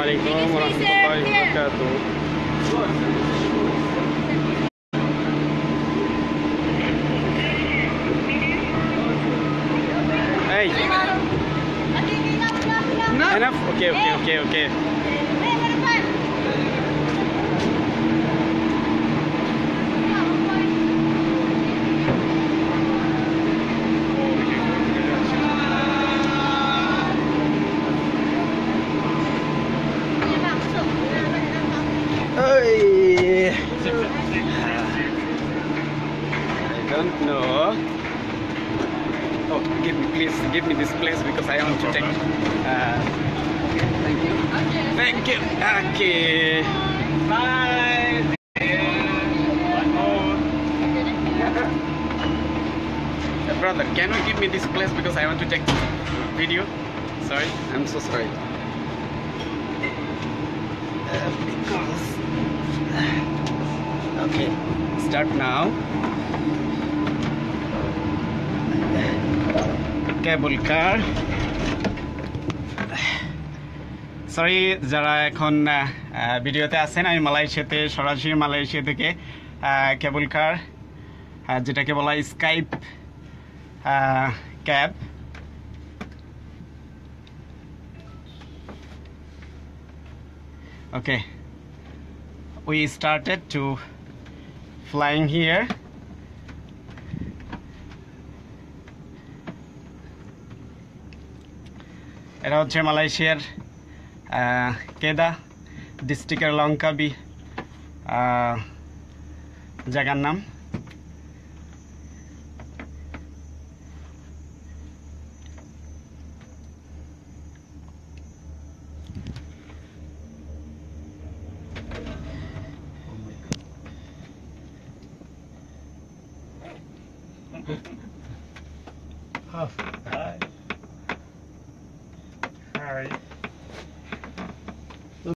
Assalamualaikum warahmatullahi wabarakatuh. Hey. Enough? Okay. Hey. I don't know. Oh, please give me this place because I want to take. Thank you. Thank you. Okay. Bye. Brother, can you give me this place because I want to take video? Sorry, I'm so sorry. Because okay, start now. Cable car. Sorry যারা এখন ভিডিওতে আছেন আমি মালয়েশিয়াতে সরাসরি Malaysia থেকে কেবল কার যেটাকে বলা হয় Skype cab okay we started to flying here এটা হচ্ছে মালয়েশিয়ার কেদা ডিস্ট্রিক্টের লঙ্কাবি জায়গার নাম Hi.